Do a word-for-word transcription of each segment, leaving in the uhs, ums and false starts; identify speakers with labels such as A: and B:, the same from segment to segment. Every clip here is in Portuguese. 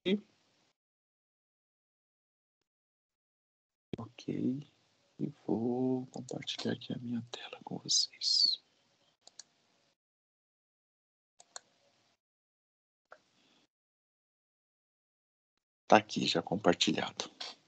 A: Ok, e vou compartilhar aqui a minha tela com vocês. Tá aqui já compartilhado.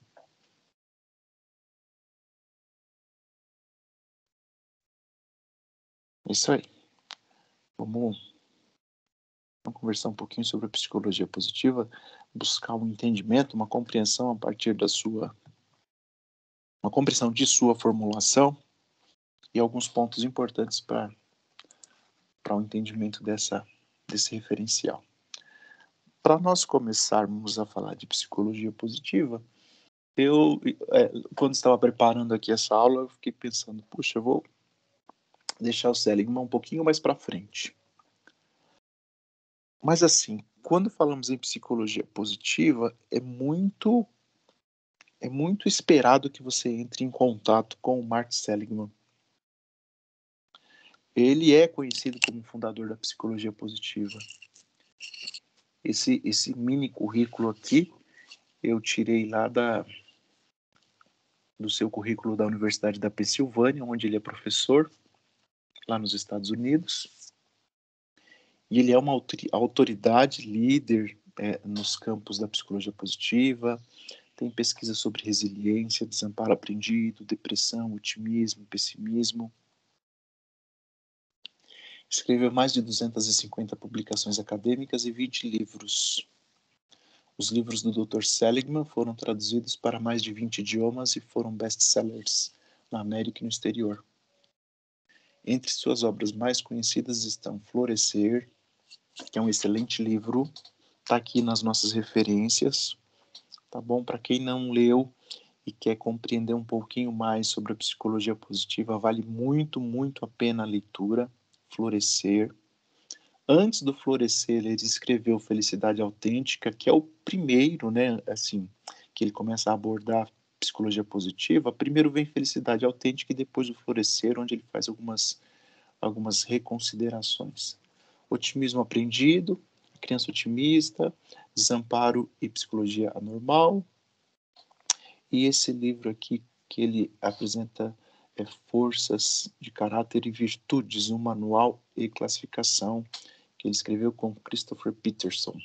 A: Isso aí. Vamos, vamos conversar um pouquinho sobre a psicologia positiva, buscar um entendimento, uma compreensão a partir da sua, uma compreensão de sua formulação e alguns pontos importantes para para o entendimento dessa, desse referencial. Para nós começarmos a falar de psicologia positiva, eu, é, quando estava preparando aqui essa aula, eu fiquei pensando, puxa, eu vou deixar o Seligman um pouquinho mais para frente. Mas assim, quando falamos em psicologia positiva, é muito é muito esperado que você entre em contato com o Martin Seligman. Ele é conhecido como fundador da psicologia positiva. Esse, esse mini currículo aqui, eu tirei lá da, do seu currículo da Universidade da Pensilvânia, onde ele é professor, lá nos Estados Unidos. E ele é uma autoridade, líder é, nos campos da psicologia positiva, tem pesquisa sobre resiliência, desamparo aprendido, depressão, otimismo, pessimismo. Escreveu mais de duzentas e cinquenta publicações acadêmicas e vinte livros. Os livros do doutor Seligman foram traduzidos para mais de vinte idiomas e foram best-sellers na América e no exterior. Entre suas obras mais conhecidas estão Florescer, que é um excelente livro, está aqui nas nossas referências, tá bom? Para quem não leu e quer compreender um pouquinho mais sobre a psicologia positiva, vale muito, muito a pena a leitura. Florescer. Antes do Florescer, ele escreveu Felicidade Autêntica, que é o primeiro, né, assim, que ele começa a abordar psicologia positiva. Primeiro vem Felicidade Autêntica e depois o Florescer, onde ele faz algumas, algumas reconsiderações. Otimismo Aprendido, Criança Otimista, Desamparo e Psicologia Anormal. E esse livro aqui, que ele apresenta é, Forças de Caráter e Virtudes, um manual e classificação, que ele escreveu com Christopher Peterson.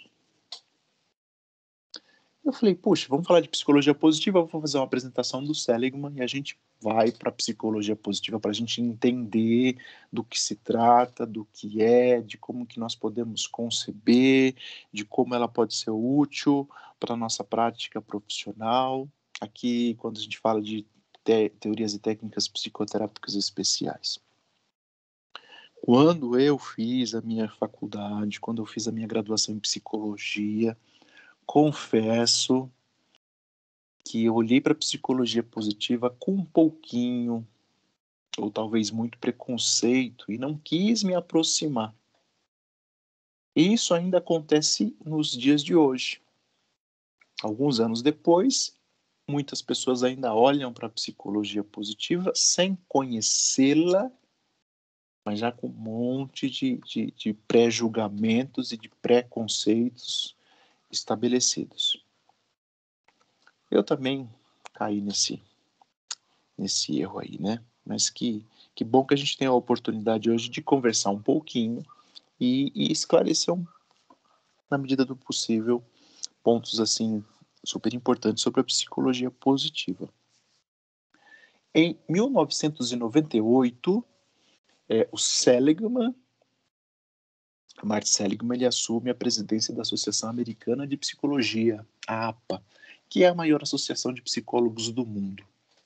A: Eu falei, puxa, vamos falar de psicologia positiva, eu vou fazer uma apresentação do Seligman e a gente vai para a psicologia positiva para a gente entender do que se trata, do que é, de como que nós podemos conceber, de como ela pode ser útil para a nossa prática profissional. Aqui, quando a gente fala de te- teorias e técnicas psicoterápicas especiais. Quando eu fiz a minha faculdade, quando eu fiz a minha graduação em psicologia, confesso que eu olhei para a psicologia positiva com um pouquinho, ou talvez muito preconceito, e não quis me aproximar. E isso ainda acontece nos dias de hoje. Alguns anos depois, muitas pessoas ainda olham para a psicologia positiva sem conhecê-la, mas já com um monte de, de, de pré-julgamentos e de preconceitos estabelecidos. Eu também caí nesse, nesse erro aí, né? Mas que, que bom que a gente tem a oportunidade hoje de conversar um pouquinho e, e esclarecer, um, na medida do possível, pontos assim super importantes sobre a psicologia positiva. Em mil novecentos e noventa e oito, é, o Seligman, Martin Seligman, ele assume a presidência da Associação Americana de Psicologia, a APA, que é a maior associação de psicólogos do mundo.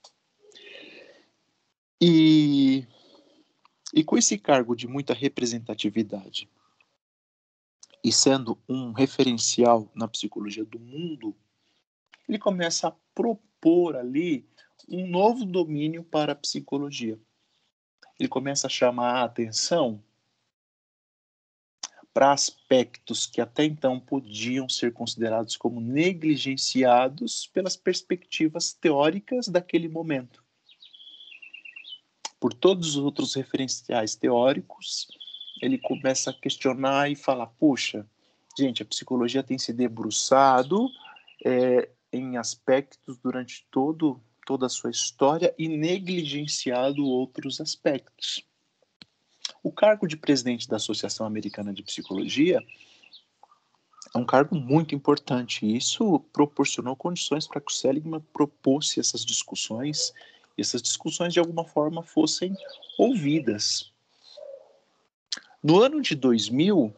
A: E, e com esse cargo de muita representatividade e sendo um referencial na psicologia do mundo, ele começa a propor ali um novo domínio para a psicologia. Ele começa a chamar a atenção para aspectos que até então podiam ser considerados como negligenciados pelas perspectivas teóricas daquele momento. Por todos os outros referenciais teóricos, ele começa a questionar e falar, puxa, Gente, a psicologia tem se debruçado é, em aspectos durante todo, toda a sua história e negligenciado outros aspectos. O cargo de presidente da Associação Americana de Psicologia é um cargo muito importante e isso proporcionou condições para que o Seligman propôsse essas discussões e essas discussões de alguma forma fossem ouvidas. No ano de dois mil,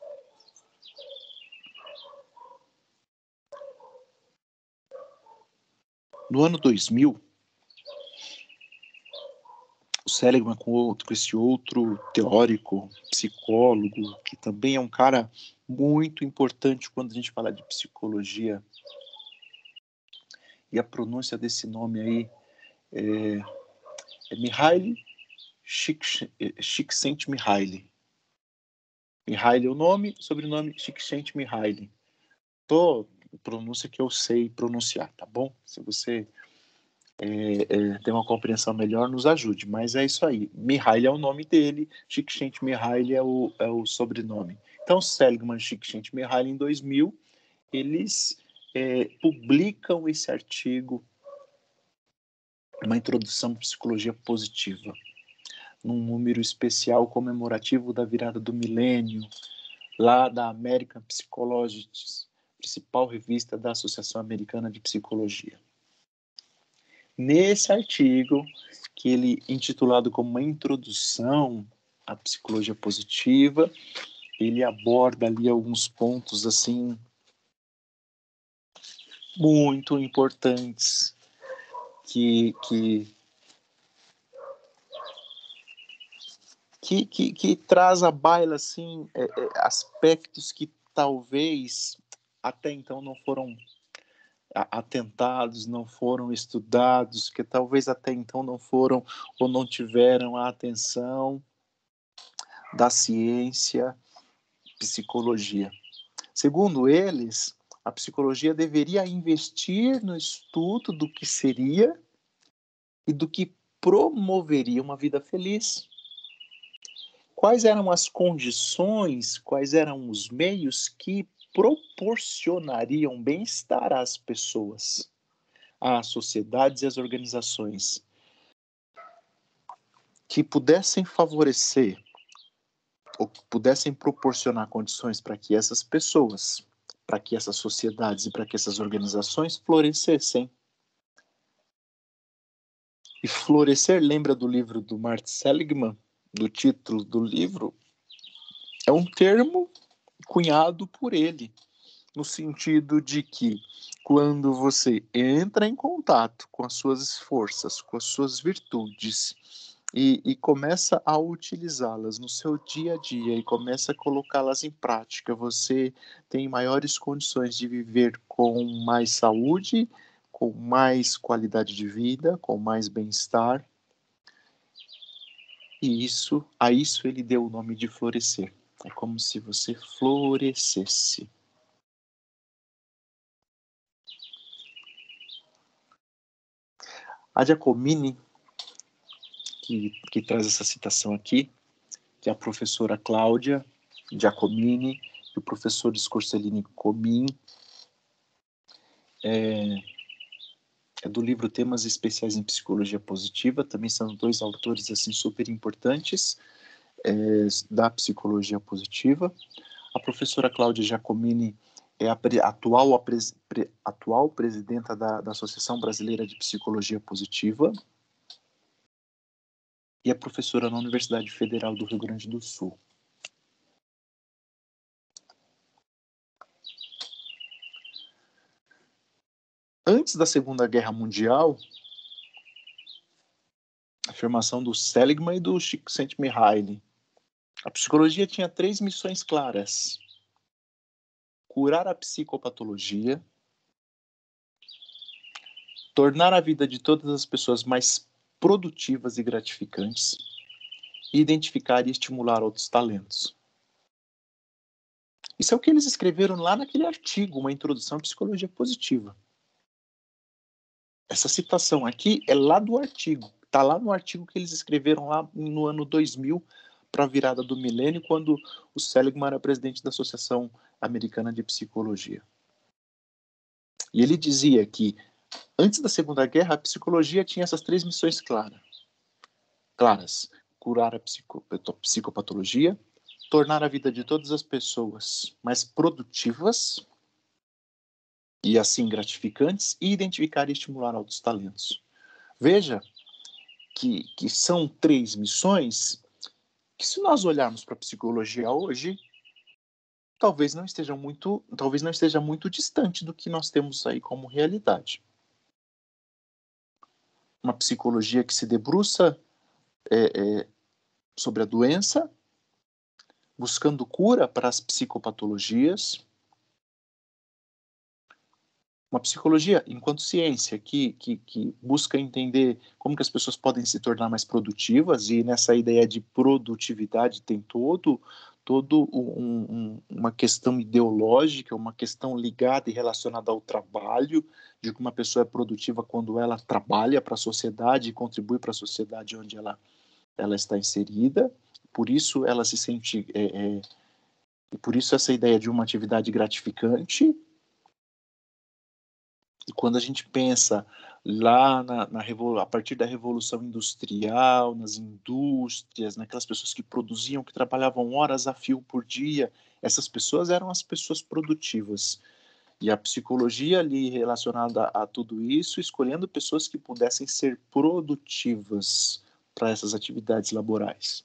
A: no ano dois mil, o Seligman com, outro, com esse outro teórico, psicólogo, que também é um cara muito importante quando a gente fala de psicologia. E a pronúncia desse nome aí é, é Mihaly Csikszentmihalyi. Mihaly é o nome, sobrenome Csikszentmihalyi. Tô, pronúncia que eu sei pronunciar, tá bom? Se você é, é, tem uma compreensão melhor, nos ajude. Mas é isso aí. Mihaly é o nome dele, Csikszentmihalyi é o, é o sobrenome. Então, Seligman e Csikszentmihalyi, em dois mil, eles é, publicam esse artigo, uma introdução à psicologia positiva, num número especial comemorativo da virada do milênio, lá da American Psychologists, principal revista da Associação Americana de Psicologia. Nesse artigo, que ele intitulado como uma introdução à psicologia positiva, ele aborda ali alguns pontos assim muito importantes que que que, que, que traz à baila assim é, é, aspectos que talvez até então não foram atentados, não foram estudados, que talvez até então não foram ou não tiveram a atenção da ciência, psicologia. Segundo eles, a psicologia deveria investir no estudo do que seria e do que promoveria uma vida feliz. Quais eram as condições, quais eram os meios que proporcionariam bem-estar às pessoas, às sociedades e às organizações, que pudessem favorecer ou que pudessem proporcionar condições para que essas pessoas, para que essas sociedades e para que essas organizações florescessem. E florescer, lembra do livro do Martin Seligman, do título do livro? É um termo cunhado por ele, no sentido de que quando você entra em contato com as suas forças, com as suas virtudes, e, e começa a utilizá-las no seu dia a dia e começa a colocá-las em prática, você tem maiores condições de viver com mais saúde, com mais qualidade de vida, com mais bem-estar. E isso, a isso ele deu o nome de florescer. É como se você florescesse. A Giacomini, que, que traz essa citação aqui, que é a professora Cláudia Giacomini e o professor Scorsellini Comin, é, é do livro Temas Especiais em Psicologia Positiva, também são dois autores assim super importantes é, da psicologia positiva. A professora Cláudia Giacomini é a pre, atual, a pres, pre, atual presidenta da, da Associação Brasileira de Psicologia Positiva e é professora na Universidade Federal do Rio Grande do Sul. Antes da Segunda Guerra Mundial, a afirmação do Seligman e do Csikszentmihalyi, a psicologia tinha três missões claras: curar a psicopatologia, tornar a vida de todas as pessoas mais produtivas e gratificantes, e identificar e estimular outros talentos. Isso é o que eles escreveram lá naquele artigo, uma introdução à psicologia positiva. Essa citação aqui é lá do artigo, está lá no artigo que eles escreveram lá no ano dois mil para a virada do milênio, quando o Seligman era presidente da Associação Americana de Psicologia. E ele dizia que, antes da Segunda Guerra, a psicologia tinha essas três missões claras. claras. Curar a psico, psicopatologia, tornar a vida de todas as pessoas mais produtivas e, assim, gratificantes, e identificar e estimular altos talentos. Veja que, que são três missões que, se nós olharmos para a psicologia hoje, talvez não esteja muito, talvez não esteja muito distante do que nós temos aí como realidade. Uma psicologia que se debruça é, é, sobre a doença, buscando cura para as psicopatologias. Uma psicologia enquanto ciência que, que, que busca entender como que as pessoas podem se tornar mais produtivas, e nessa ideia de produtividade tem todo, todo um, um, uma questão ideológica, uma questão ligada e relacionada ao trabalho, de que uma pessoa é produtiva quando ela trabalha para a sociedade e contribui para a sociedade onde ela, ela está inserida. Por isso ela se sente... É, é, e por isso essa ideia de uma atividade gratificante. E quando a gente pensa lá na, na a partir da Revolução Industrial, nas indústrias, naquelas pessoas que produziam, que trabalhavam horas a fio por dia, essas pessoas eram as pessoas produtivas. E a psicologia ali relacionada a tudo isso, escolhendo pessoas que pudessem ser produtivas para essas atividades laborais.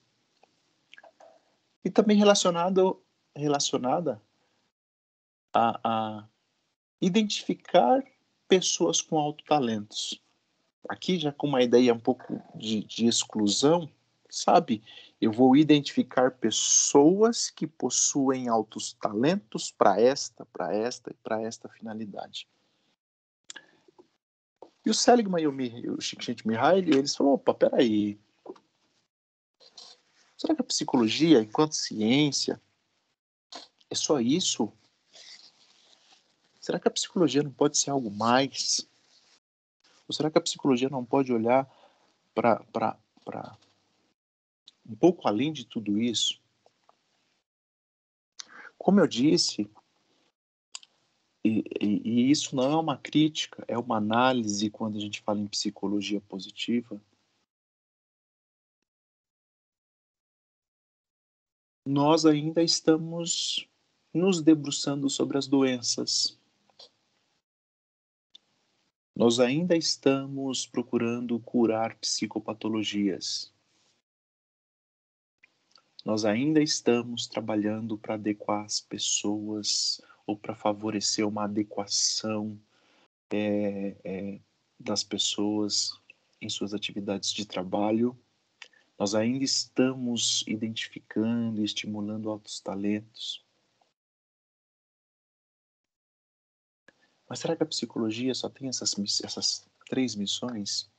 A: E também relacionado, relacionada a, a identificar pessoas com autotalentos. Aqui já com uma ideia um pouco de, de exclusão, sabe? Eu vou identificar pessoas que possuem altos talentos para esta, para esta e para esta finalidade. E o Seligman e o, o Csikszentmihalyi, eles falaram, opa, peraí, será que a psicologia, enquanto ciência, é só isso? Será que a psicologia não pode ser algo mais? Ou será que a psicologia não pode olhar para um pouco além de tudo isso? Como eu disse, e, e, e isso não é uma crítica, é uma análise quando a gente fala em psicologia positiva, nós ainda estamos nos debruçando sobre as doenças. Nós ainda estamos procurando curar psicopatologias. Nós ainda estamos trabalhando para adequar as pessoas ou para favorecer uma adequação é, é, das pessoas em suas atividades de trabalho. Nós ainda estamos identificando e estimulando altos talentos. Mas será que a psicologia só tem essas, essas três missões?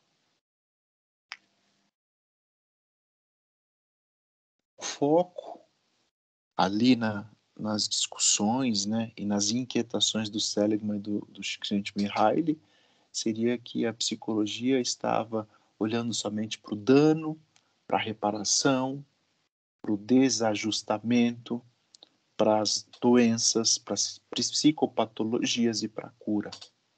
A: O foco ali na, nas discussões, né, e nas inquietações do Seligman e do, do Csikszentmihalyi seria que a psicologia estava olhando somente para o dano, para a reparação, para o desajustamento, para as doenças, para as psicopatologias e para a cura.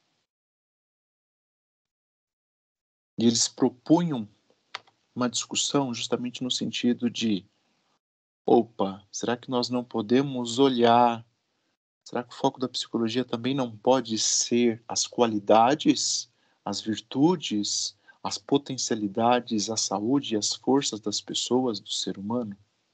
A: E eles propunham uma discussão justamente no sentido de, opa, será que nós não podemos olhar, será que o foco da psicologia também não pode ser as qualidades, as virtudes, as potencialidades, a saúde e as forças das pessoas, do ser humano?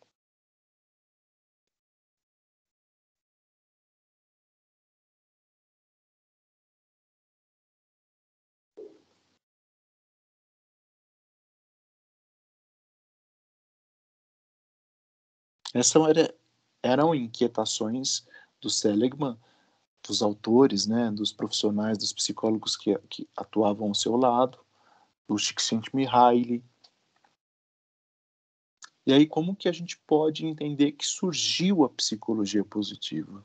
A: Essas era, eram inquietações do Seligman, dos autores, né, dos profissionais, dos psicólogos que, que atuavam ao seu lado, do Csikszentmihalyi. E aí, como que a gente pode entender que surgiu a psicologia positiva?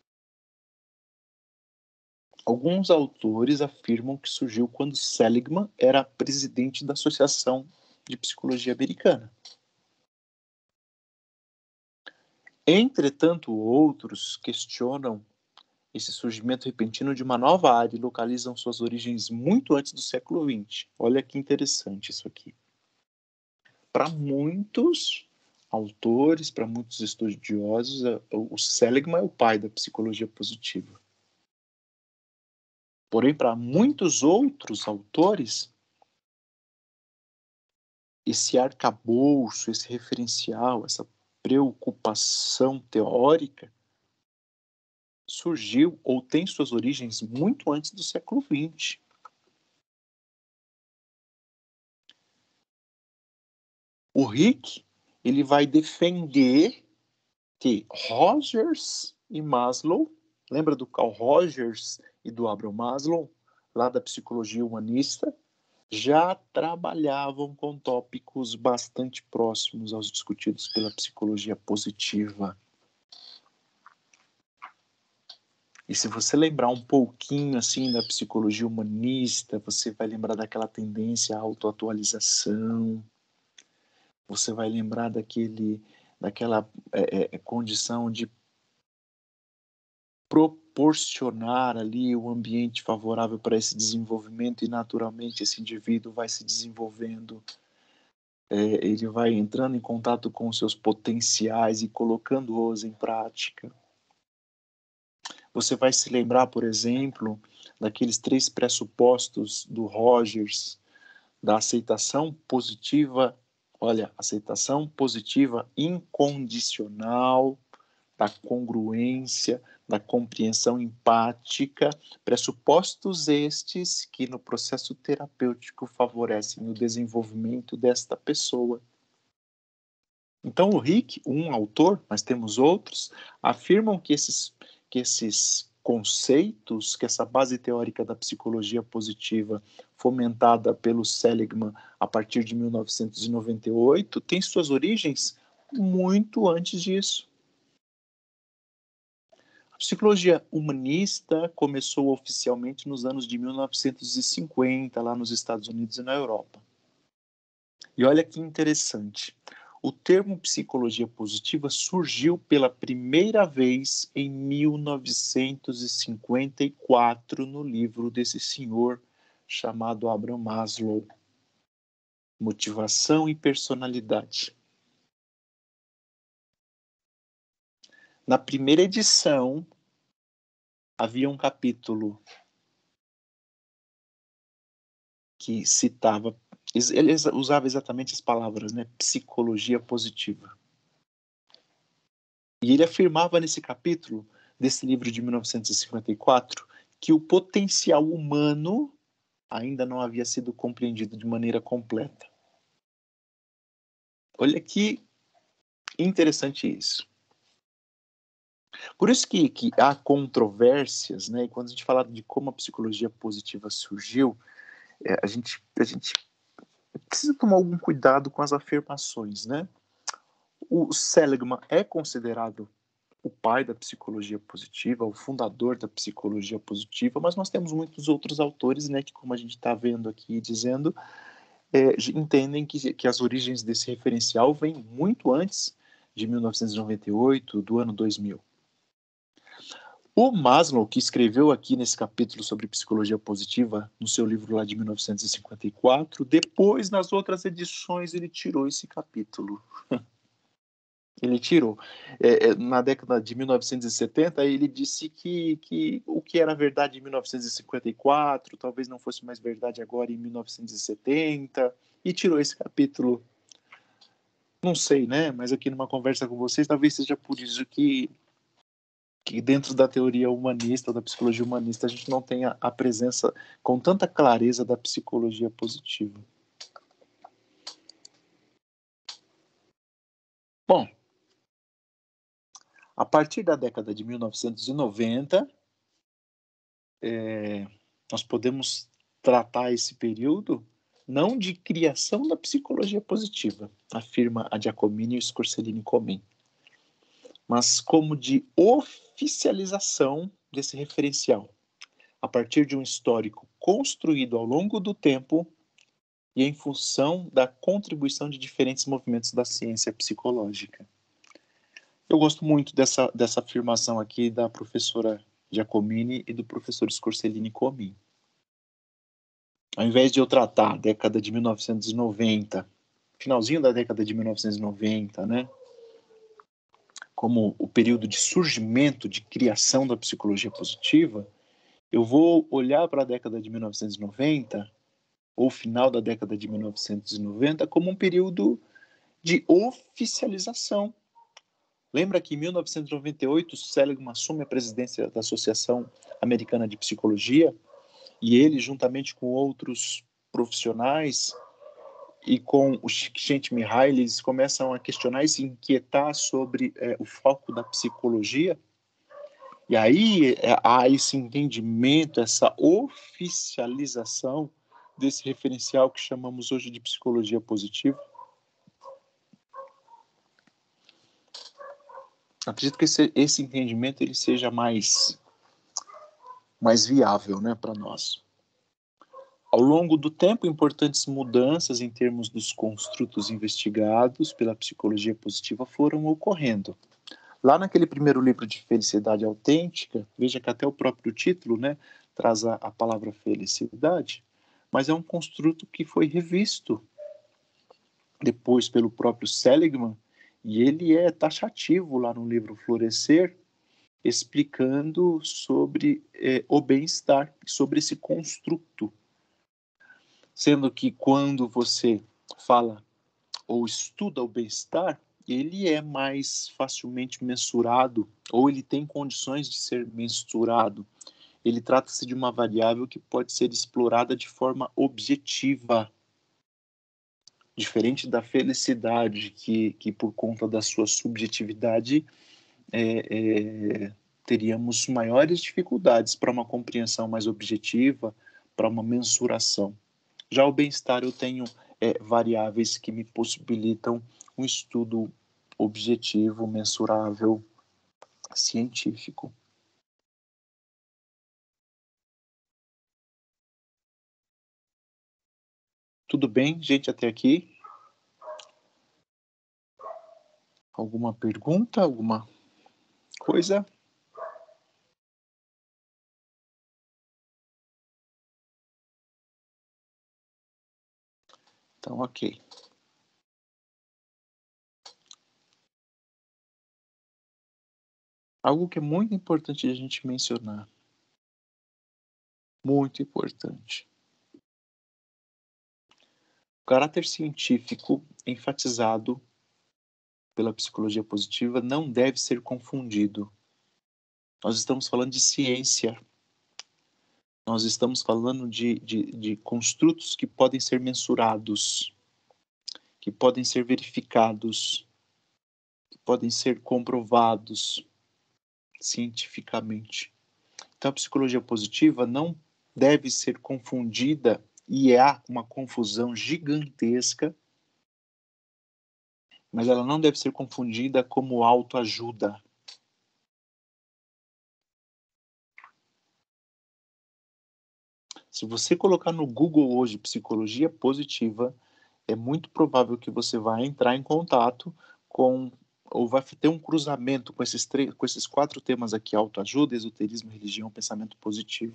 A: Alguns autores afirmam que surgiu quando Seligman era presidente da Associação de Psicologia Americana. Entretanto, outros questionam esse surgimento repentino de uma nova área e localizam suas origens muito antes do século vinte. Olha que interessante isso aqui. Para muitos autores, para muitos estudiosos, o Seligman é o pai da psicologia positiva. Porém, para muitos outros autores, esse arcabouço, esse referencial, essa preocupação teórica surgiu ou tem suas origens muito antes do século vinte. O Rick, ele vai defender que Rogers e Maslow, lembra do Carl Rogers e do Abraham Maslow, lá da psicologia humanista, já trabalhavam com tópicos bastante próximos aos discutidos pela psicologia positiva. E se você lembrar um pouquinho assim da psicologia humanista, você vai lembrar daquela tendência à autoatualização, você vai lembrar daquele, daquela é, é, condição de proporcionar ali o ambiente favorável para esse desenvolvimento e naturalmente esse indivíduo vai se desenvolvendo, é, ele vai entrando em contato com os seus potenciais e colocando-os em prática. Você vai se lembrar, por exemplo, daqueles três pressupostos do Rogers, da aceitação positiva, olha, aceitação positiva incondicional, da congruência, da compreensão empática, pressupostos estes que no processo terapêutico favorecem o desenvolvimento desta pessoa. Então o Rick, um autor, mas temos outros, afirmam que esses, que esses conceitos, que essa base teórica da psicologia positiva fomentada pelo Seligman a partir de mil novecentos e noventa e oito, tem suas origens muito antes disso. A psicologia humanista começou oficialmente nos anos de mil novecentos e cinquenta, lá nos Estados Unidos e na Europa. E olha que interessante, o termo psicologia positiva surgiu pela primeira vez em mil novecentos e cinquenta e quatro no livro desse senhor chamado Abraham Maslow, Motivação e Personalidade. Na primeira edição, havia um capítulo que citava, ele usava exatamente as palavras, né, psicologia positiva. E ele afirmava nesse capítulo, desse livro de mil novecentos e cinquenta e quatro, que o potencial humano ainda não havia sido compreendido de maneira completa. Olha que interessante isso. Por isso que, que há controvérsias, né? E quando a gente fala de como a psicologia positiva surgiu, é, a, gente, a gente precisa tomar algum cuidado com as afirmações, né? O Seligman é considerado o pai da psicologia positiva, o fundador da psicologia positiva, mas nós temos muitos outros autores, né, que como a gente está vendo aqui dizendo, é, entendem que, que as origens desse referencial vêm muito antes de mil novecentos e noventa e oito, do ano dois mil. O Maslow, que escreveu aqui nesse capítulo sobre psicologia positiva, no seu livro lá de mil novecentos e cinquenta e quatro, depois, nas outras edições, ele tirou esse capítulo. Ele tirou. É, na década de mil novecentos e setenta, ele disse que, que o que era verdade em mil novecentos e cinquenta e quatro talvez não fosse mais verdade agora em mil novecentos e setenta, e tirou esse capítulo. Não sei, né? Mas aqui numa conversa com vocês, talvez seja por isso que, que dentro da teoria humanista, da psicologia humanista, a gente não tenha a presença com tanta clareza da psicologia positiva. Bom, a partir da década de mil novecentos e noventa, é, nós podemos tratar esse período não de criação da psicologia positiva, afirma a Giacomini e o Scorsellini Comen, mas como de oficialização desse referencial, a partir de um histórico construído ao longo do tempo e em função da contribuição de diferentes movimentos da ciência psicológica. Eu gosto muito dessa, dessa afirmação aqui da professora Giacomini e do professor Scorsellini Comin. Ao invés de eu tratar a década de mil novecentos e noventa, finalzinho da década de mil novecentos e noventa, né, como o período de surgimento, de criação da psicologia positiva, eu vou olhar para a década de mil novecentos e noventa, ou final da década de mil novecentos e noventa, como um período de oficialização. Lembra que em mil novecentos e noventa e oito, Seligman assume a presidência da Associação Americana de Psicologia, e ele, juntamente com outros profissionais e com o Csikszentmihalyi, eles começam a questionar e se inquietar sobre é, o foco da psicologia. E aí é, há esse entendimento, essa oficialização desse referencial que chamamos hoje de psicologia positiva. Acredito que esse, esse entendimento ele seja mais, mais viável, né, para nós. Ao longo do tempo, importantes mudanças em termos dos construtos investigados pela psicologia positiva foram ocorrendo. Lá naquele primeiro livro de Felicidade Autêntica, veja que até o próprio título, né, traz a, a palavra felicidade, mas é um construto que foi revisto depois pelo próprio Seligman, e ele é taxativo lá no livro Florescer, explicando sobre eh, o bem-estar, sobre esse construto. Sendo que quando você fala ou estuda o bem-estar, ele é mais facilmente mensurado, ou ele tem condições de ser mensurado. Ele trata-se de uma variável que pode ser explorada de forma objetiva, diferente da felicidade, que, que por conta da sua subjetividade, é, é, teríamos maiores dificuldades para uma compreensão mais objetiva, para uma mensuração. Já o bem-estar, eu tenho é, variáveis que me possibilitam um estudo objetivo, mensurável, científico. Tudo bem, gente, até aqui? Alguma pergunta? Alguma coisa? Então, ok. Algo que é muito importante a gente mencionar. Muito importante. O caráter científico enfatizado pela psicologia positiva não deve ser confundido. Nós estamos falando de ciência. Nós estamos falando de, de, de construtos que podem ser mensurados, que podem ser verificados, que podem ser comprovados cientificamente. Então, a psicologia positiva não deve ser confundida, e há uma confusão gigantesca, mas ela não deve ser confundida como autoajuda. Se você colocar no Google hoje psicologia positiva, é muito provável que você vai entrar em contato com, ou vai ter um cruzamento com esses, três, com esses quatro temas aqui: autoajuda, esoterismo, religião, pensamento positivo.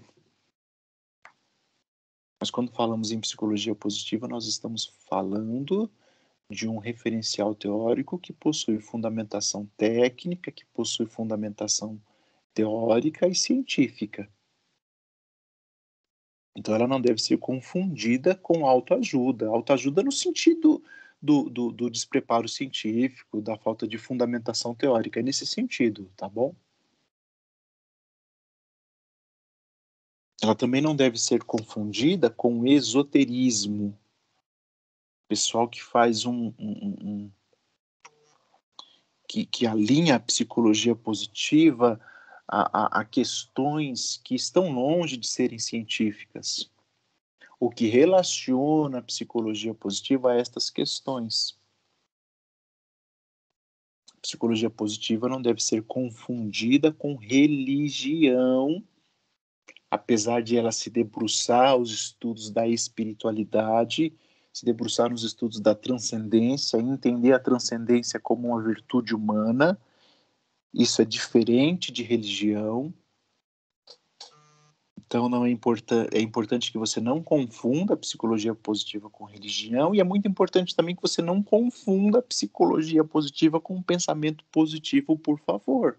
A: Mas quando falamos em psicologia positiva, nós estamos falando de um referencial teórico que possui fundamentação técnica, que possui fundamentação teórica e científica. Então, ela não deve ser confundida com autoajuda. Autoajuda no sentido do, do, do despreparo científico, da falta de fundamentação teórica. É nesse sentido, tá bom? Ela também não deve ser confundida com esoterismo. Pessoal que faz um... um, um que, que alinha a psicologia positiva a, a, a questões que estão longe de serem científicas. O que relaciona a psicologia positiva a estas questões. A psicologia positiva não deve ser confundida com religião, apesar de ela se debruçar aos estudos da espiritualidade, se debruçar nos estudos da transcendência, entender a transcendência como uma virtude humana, Isso é diferente de religião. Então, não é, importan- é importante que você não confunda a psicologia positiva com religião, e é muito importante também que você não confunda a psicologia positiva com o pensamento positivo, por favor.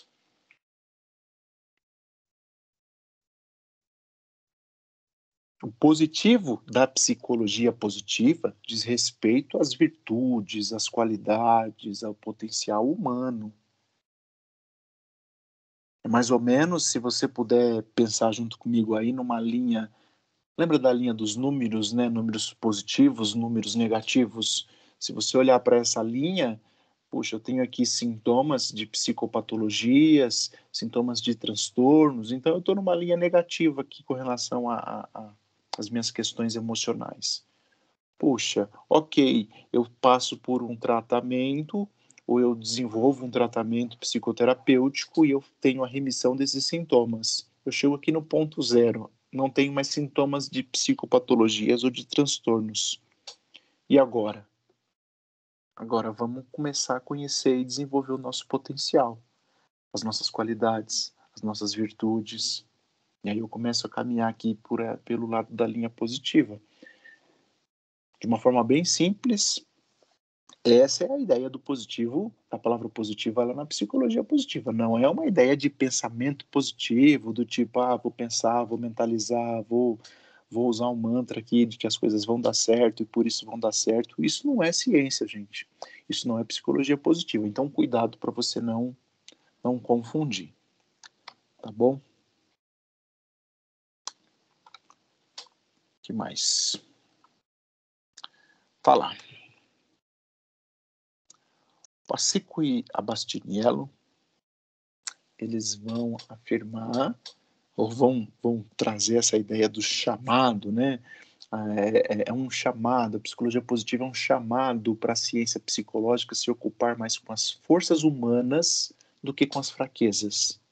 A: O positivo da psicologia positiva diz respeito às virtudes, às qualidades, ao potencial humano. É mais ou menos, se você puder pensar junto comigo aí numa linha. Lembra da linha dos números, né? Números positivos, números negativos. Se você olhar para essa linha, puxa, eu tenho aqui sintomas de psicopatologias, sintomas de transtornos, então eu estou numa linha negativa aqui com relação às minhas questões emocionais. Puxa, ok, eu passo por um tratamento, ou eu desenvolvo um tratamento psicoterapêutico e eu tenho a remissão desses sintomas. Eu chego aqui no ponto zero, não tenho mais sintomas de psicopatologias ou de transtornos. E agora? Agora vamos começar a conhecer e desenvolver o nosso potencial, as nossas qualidades, as nossas virtudes. E aí eu começo a caminhar aqui por, pelo lado da linha positiva. De uma forma bem simples, essa é a ideia do positivo, a palavra positiva lá na psicologia positiva. Não é uma ideia de pensamento positivo, do tipo, ah, vou pensar, vou mentalizar, vou, vou usar um mantra aqui de que as coisas vão dar certo e por isso vão dar certo. Isso não é ciência, gente. Isso não é psicologia positiva. Então, cuidado para você não, não confundir. Tá bom? O que mais? Falar. Passico e Abastiniello, eles vão afirmar, ou vão, vão trazer essa ideia do chamado, né? É, é, é um chamado, a psicologia positiva é um chamado para a ciência psicológica se ocupar mais com as forças humanas do que com as fraquezas.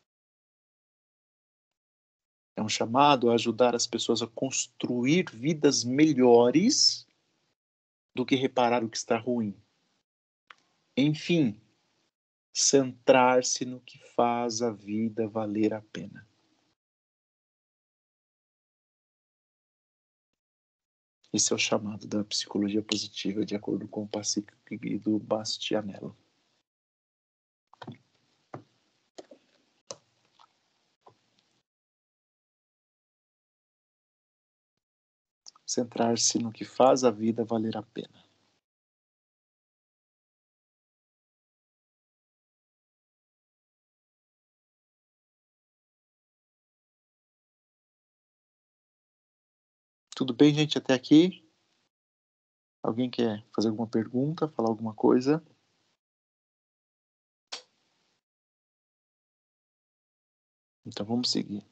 A: É um chamado a ajudar as pessoas a construir vidas melhores do que reparar o que está ruim. Enfim, centrar-se no que faz a vida valer a pena. Esse é o chamado da psicologia positiva, de acordo com o Passico e do Bastianello. Centrar-se no que faz a vida valer a pena. Tudo bem, gente, até aqui? Alguém quer fazer alguma pergunta, falar alguma coisa? Então vamos seguir.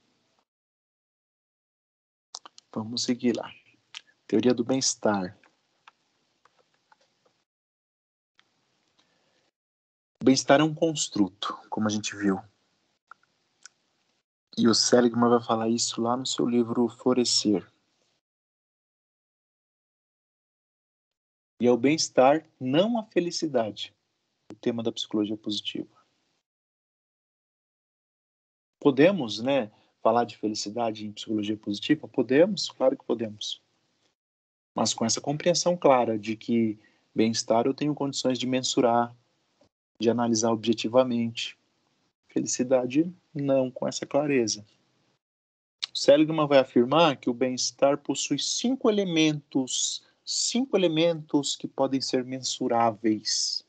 A: Vamos seguir lá. Teoria do bem-estar. O bem-estar é um construto, como a gente viu. E o Seligman vai falar isso lá no seu livro Florescer. E é o bem-estar, não a felicidade, o tema da psicologia positiva. Podemos, né, falar de felicidade em psicologia positiva? Podemos, claro que podemos. Mas com essa compreensão clara de que bem-estar eu tenho condições de mensurar, de analisar objetivamente. Felicidade, não, com essa clareza. Seligman vai afirmar que o bem-estar possui cinco elementos, cinco elementos que podem ser mensuráveis.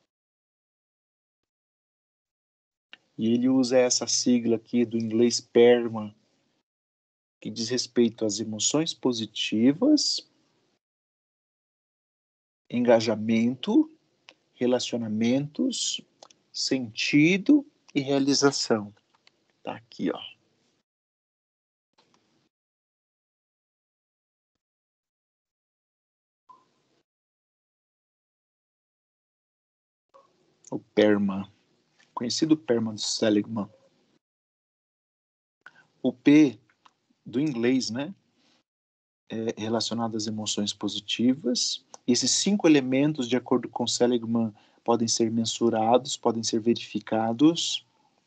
A: E ele usa essa sigla aqui do inglês PERMA, que diz respeito às emoções positivas, engajamento, relacionamentos, sentido e realização. Tá aqui, ó. O PERMA, conhecido PERMA do Seligman. O P do inglês, né? É relacionado às emoções positivas. E esses cinco elementos, de acordo com Seligman, podem ser mensurados, podem ser verificados.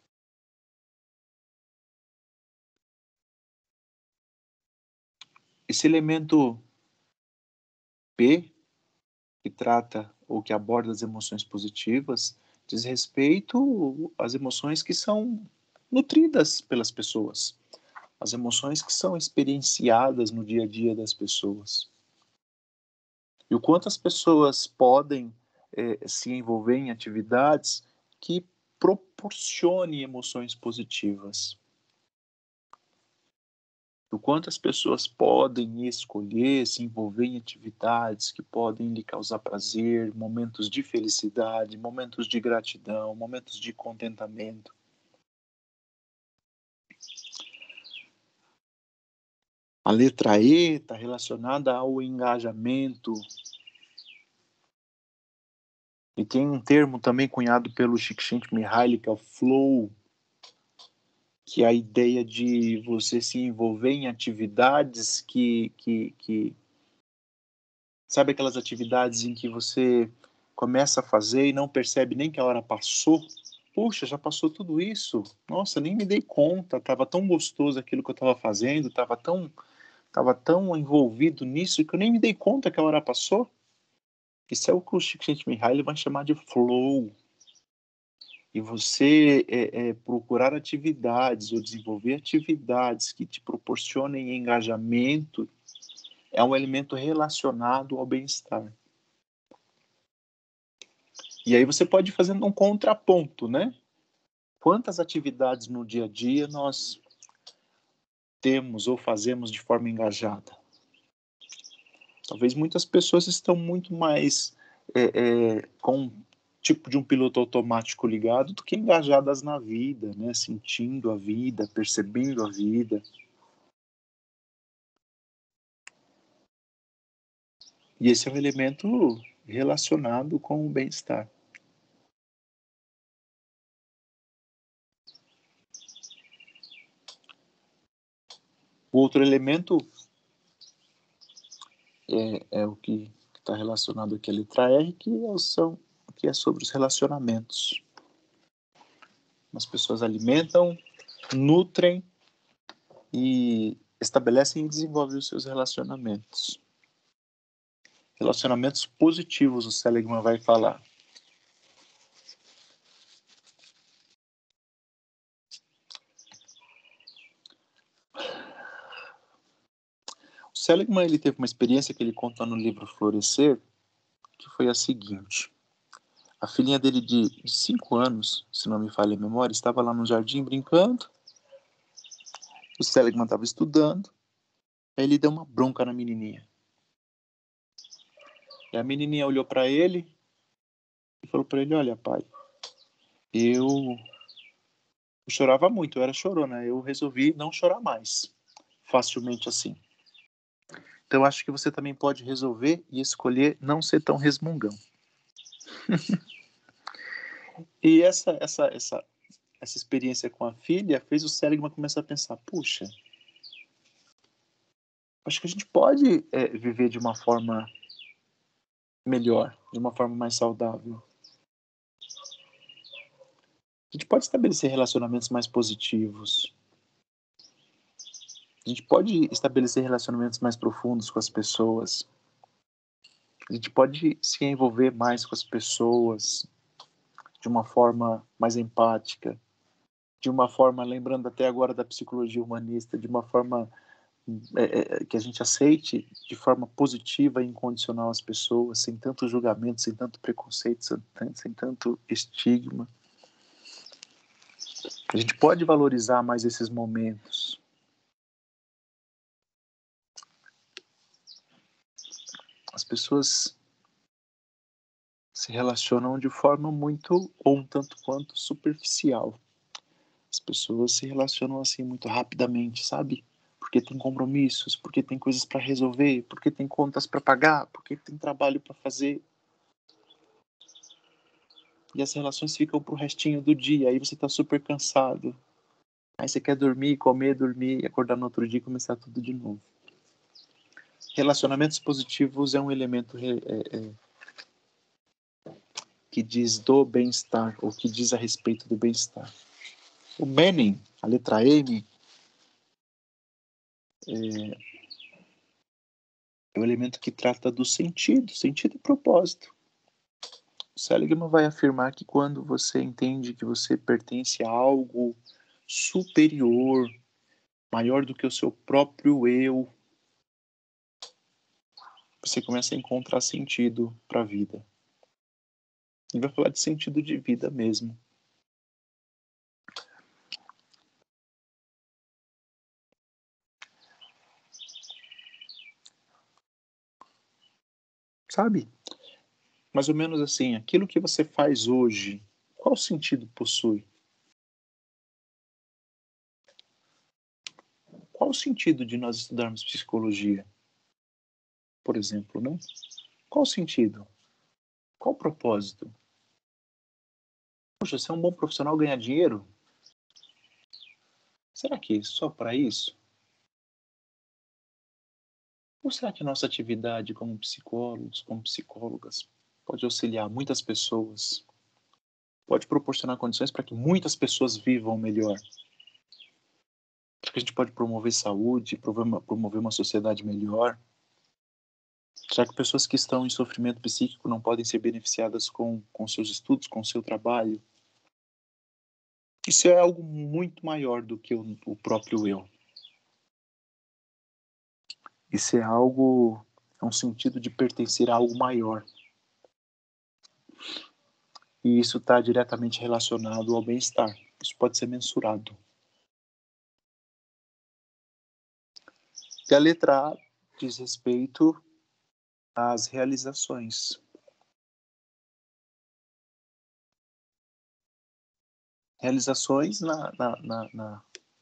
A: Esse elemento P, que trata ou que aborda as emoções positivas, diz respeito às emoções que são nutridas pelas pessoas, as emoções que são experienciadas no dia a dia das pessoas. E o quanto as pessoas podem eh, se envolver em atividades que proporcionem emoções positivas. O quanto as pessoas podem escolher se envolver em atividades que podem lhe causar prazer, momentos de felicidade, momentos de gratidão, momentos de contentamento. A letra E está relacionada ao engajamento. E tem um termo também cunhado pelo Csikszentmihalyi, que é o flow, que é a ideia de você se envolver em atividades que, que, que... Sabe aquelas atividades em que você começa a fazer e não percebe nem que a hora passou? Puxa, já passou tudo isso? Nossa, nem me dei conta, estava tão gostoso aquilo que eu estava fazendo, estava tão, tava tão envolvido nisso que eu nem me dei conta que a hora passou. Isso é o que o Csikszentmihalyi vai chamar de flow. E você é, é, procurar atividades ou desenvolver atividades que te proporcionem engajamento é um elemento relacionado ao bem-estar. E aí você pode ir fazendo um contraponto, né? Quantas atividades no dia a dia nós temos ou fazemos de forma engajada? Talvez muitas pessoas estão muito mais é, é, com tipo de um piloto automático ligado do que engajadas na vida, né? Sentindo a vida, percebendo a vida. E esse é um elemento relacionado com o bem-estar. O outro elemento é, é o que está relacionado aqui à letra R, que é, são, que é sobre os relacionamentos. As pessoas alimentam, nutrem e estabelecem e desenvolvem os seus relacionamentos. Relacionamentos positivos, o Seligman vai falar. O Seligman ele teve uma experiência que ele conta no livro Florescer, que foi a seguinte. A filhinha dele de cinco anos, se não me falha a memória, estava lá no jardim brincando. O Seligman estava estudando. Aí ele deu uma bronca na menininha. E a menininha olhou para ele e falou para ele, olha pai, eu... eu chorava muito, eu era chorona. Eu resolvi não chorar mais, facilmente assim. Então eu acho que você também pode resolver e escolher não ser tão resmungão. E essa, essa, essa, essa experiência com a filha fez o Seligman começar a pensar, puxa, acho que a gente pode é, viver de uma forma melhor, de uma forma mais saudável. A gente pode estabelecer relacionamentos mais positivos. A gente pode estabelecer relacionamentos mais profundos com as pessoas. A gente pode se envolver mais com as pessoas de uma forma mais empática, de uma forma, lembrando até agora da psicologia humanista, de uma forma é, é, que a gente aceite de forma positiva e incondicional as pessoas, sem tanto julgamento, sem tanto preconceito, sem, sem tanto estigma. A gente pode valorizar mais esses momentos. As pessoas se relacionam de forma muito, ou um tanto quanto, superficial. As pessoas se relacionam assim muito rapidamente, sabe? Porque tem compromissos, porque tem coisas para resolver, porque tem contas para pagar, porque tem trabalho para fazer. E as relações ficam pro restinho do dia, aí você tá super cansado. Aí você quer dormir, comer, dormir, acordar no outro dia e começar tudo de novo. Relacionamentos positivos é um elemento é, é, que diz do bem-estar, ou que diz a respeito do bem-estar. O meaning, a letra M, é, é o elemento que trata do sentido, sentido e propósito. O Seligman vai afirmar que quando você entende que você pertence a algo superior, maior do que o seu próprio eu, você começa a encontrar sentido para a vida. E vai falar de sentido de vida mesmo. Sabe? Mais ou menos assim, aquilo que você faz hoje, qual sentido possui? Qual o sentido de nós estudarmos psicologia, por exemplo, né? Qual o sentido? Qual o propósito? Poxa, ser um bom profissional, ganhar dinheiro? Será que é só para isso? Ou será que a nossa atividade como psicólogos, como psicólogas, pode auxiliar muitas pessoas, pode proporcionar condições para que muitas pessoas vivam melhor? Será que a gente pode promover saúde, promover uma sociedade melhor? Será que pessoas que estão em sofrimento psíquico não podem ser beneficiadas com, com seus estudos, com seu trabalho? Isso é algo muito maior do que o, o próprio eu. Isso é algo, é um sentido de pertencer a algo maior. E isso está diretamente relacionado ao bem-estar. Isso pode ser mensurado. E a letra A diz respeito às realizações. Realizações na, na, na, na,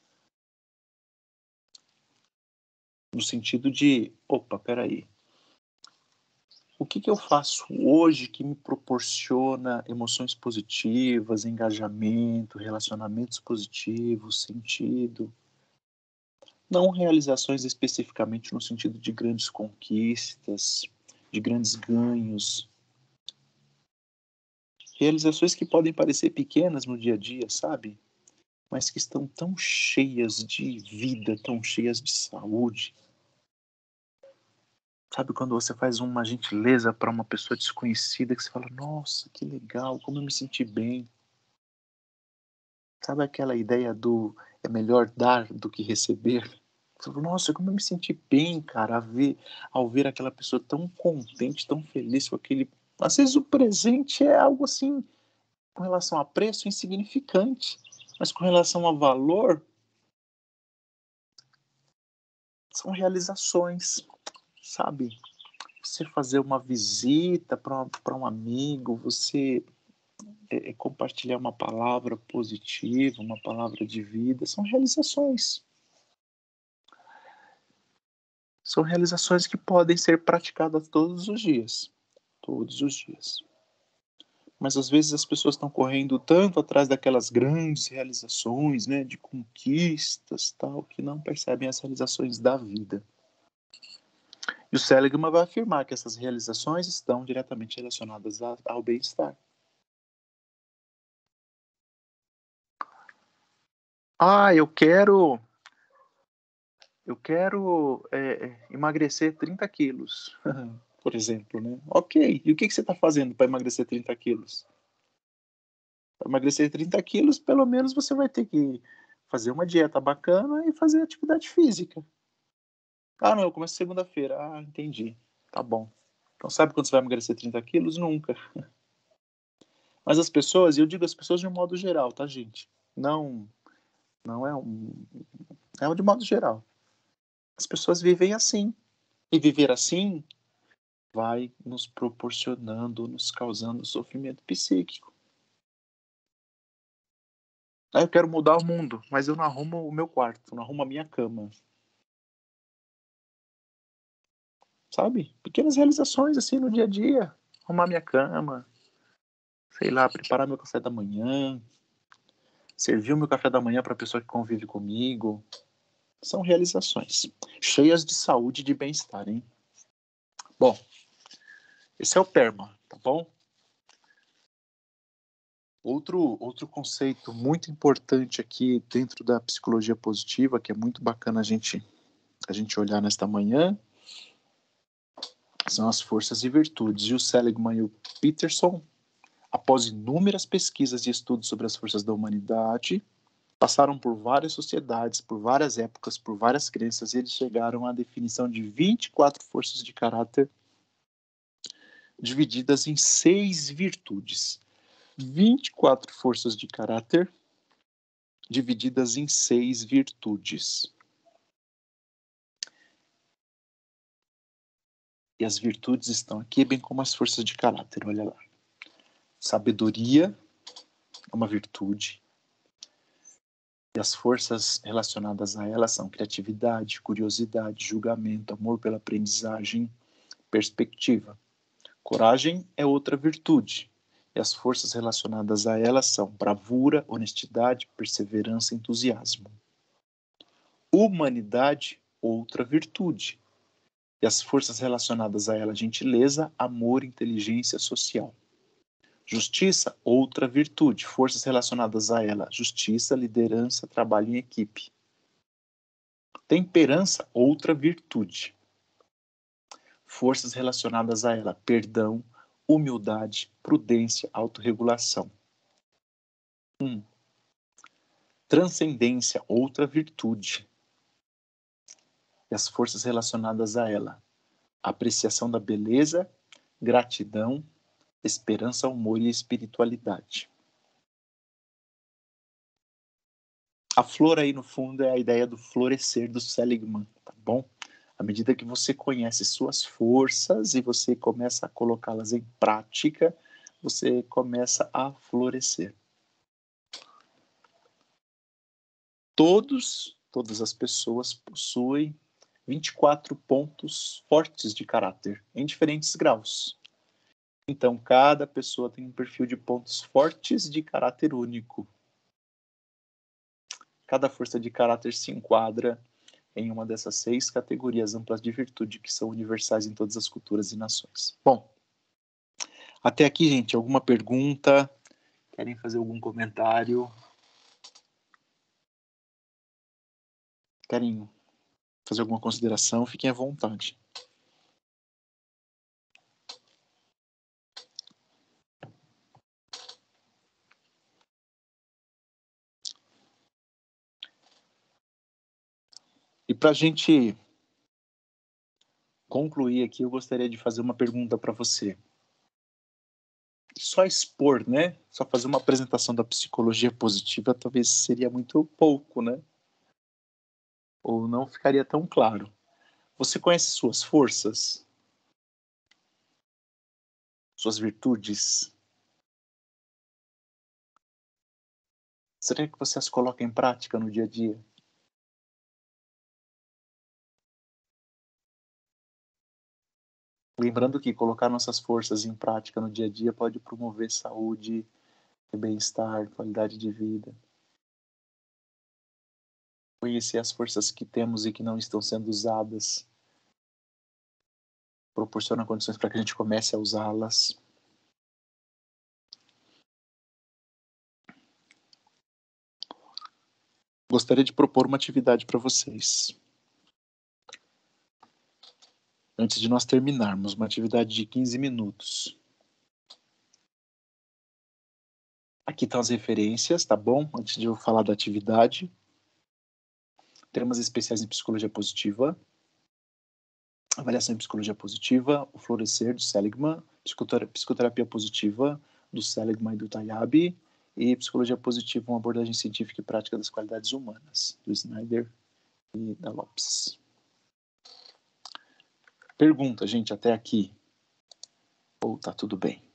A: no sentido de, opa, peraí, o que, que eu faço hoje que me proporciona emoções positivas, engajamento, relacionamentos positivos, sentido? Não realizações especificamente no sentido de grandes conquistas, de grandes ganhos. Realizações que podem parecer pequenas no dia a dia, sabe? Mas que estão tão cheias de vida, tão cheias de saúde. Sabe quando você faz uma gentileza para uma pessoa desconhecida que você fala, nossa, que legal, como eu me senti bem. Sabe aquela ideia do é melhor dar do que receber? Você fala, nossa, como eu me senti bem, cara, a ver, ao ver aquela pessoa tão contente, tão feliz com aquele... Às vezes o presente é algo assim, com relação a preço, insignificante. Mas com relação a valor, são realizações, sabe? Você fazer uma visita para um amigo, você é, é compartilhar uma palavra positiva, uma palavra de vida, são realizações. São realizações que podem ser praticadas todos os dias. Todos os dias. Mas às vezes as pessoas estão correndo tanto atrás daquelas grandes realizações, né, de conquistas, tal, que não percebem as realizações da vida. E o Seligman vai afirmar que essas realizações estão diretamente relacionadas a, ao bem-estar. Ah, eu quero, eu quero é, emagrecer trinta quilos, por exemplo, né? Ok, e o que, que você está fazendo para emagrecer trinta quilos? Para emagrecer trinta quilos, pelo menos você vai ter que fazer uma dieta bacana e fazer atividade física. Ah, não, eu começo segunda-feira. Ah, entendi. Tá bom. Então sabe quando você vai emagrecer trinta quilos? Nunca. Mas as pessoas, e eu digo as pessoas de um modo geral, tá, gente? Não, não é um... É um de modo geral. As pessoas vivem assim. E viver assim vai nos proporcionando, nos causando sofrimento psíquico. Ah, eu quero mudar o mundo, mas eu não arrumo o meu quarto, não arrumo a minha cama. Sabe? Pequenas realizações assim no dia a dia. Arrumar minha cama, sei lá, preparar meu café da manhã, servir o meu café da manhã para a pessoa que convive comigo. São realizações cheias de saúde e de bem-estar, hein? Bom, esse é o PERMA, tá bom? Outro, outro conceito muito importante aqui dentro da psicologia positiva, que é muito bacana a gente, a gente olhar nesta manhã, são as forças e virtudes. E o Seligman e o Peterson, após inúmeras pesquisas e estudos sobre as forças da humanidade, passaram por várias sociedades, por várias épocas, por várias crenças, e eles chegaram à definição de vinte e quatro forças de caráter divididas em seis virtudes. vinte e quatro forças de caráter divididas em seis virtudes. E as virtudes estão aqui, bem como as forças de caráter, olha lá. Sabedoria é uma virtude. E as forças relacionadas a ela são criatividade, curiosidade, julgamento, amor pela aprendizagem, perspectiva. Coragem é outra virtude. E as forças relacionadas a ela são bravura, honestidade, perseverança e entusiasmo. Humanidade, outra virtude. E as forças relacionadas a ela, gentileza, amor, inteligência social. Justiça, outra virtude. Forças relacionadas a ela, justiça, liderança, trabalho em equipe. Temperança, outra virtude. Forças relacionadas a ela, perdão, humildade, prudência, autorregulação. Um. Transcendência, outra virtude. E as forças relacionadas a ela, apreciação da beleza, gratidão, esperança, humor e espiritualidade. A flor aí no fundo é a ideia do florescer do Seligman, tá bom? À medida que você conhece suas forças e você começa a colocá-las em prática, você começa a florescer. Todos, todas as pessoas possuem vinte e quatro pontos fortes de caráter, em diferentes graus. Então, cada pessoa tem um perfil de pontos fortes de caráter único. Cada força de caráter se enquadra em uma dessas seis categorias amplas de virtude que são universais em todas as culturas e nações. Bom, até aqui, gente, alguma pergunta? Querem fazer algum comentário? Querem fazer alguma consideração? Fiquem à vontade. E para a gente concluir aqui, eu gostaria de fazer uma pergunta para você. Só expor, né? Só fazer uma apresentação da psicologia positiva talvez seria muito pouco, né? Ou não ficaria tão claro. Você conhece suas forças? Suas virtudes? Será que você as coloca em prática no dia a dia? Lembrando que colocar nossas forças em prática no dia a dia pode promover saúde, bem-estar, qualidade de vida. Conhecer as forças que temos e que não estão sendo usadas proporciona condições para que a gente comece a usá-las. Gostaria de propor uma atividade para vocês. Antes de nós terminarmos, uma atividade de quinze minutos. Aqui estão as referências, tá bom? Antes de eu falar da atividade. Temas especiais em psicologia positiva. Avaliação em psicologia positiva, o florescer do Seligman, psicoterapia positiva do Seligman e do Tayabi, e psicologia positiva, uma abordagem científica e prática das qualidades humanas, do Snyder e da Lopes. Pergunta, gente, até aqui. Ou tá tudo bem?